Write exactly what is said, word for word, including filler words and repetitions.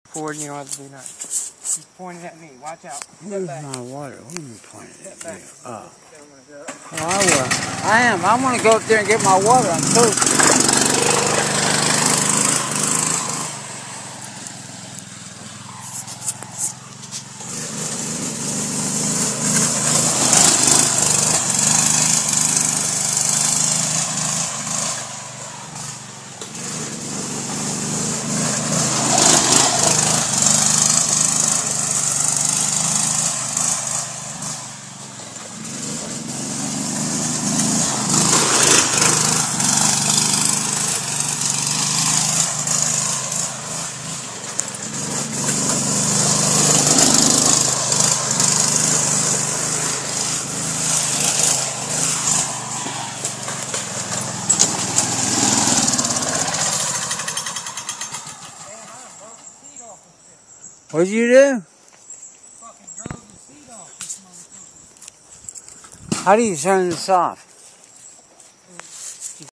Ford, you don't have to do nothing. He's pointing at me. Watch out. Where's my water? What are you pointing at me? Oh. Oh, I will. I am. I want to go up there and get my water. I'm thirsty. What'd you do? fucking drove the seat off this motherfucker. How do you turn this off?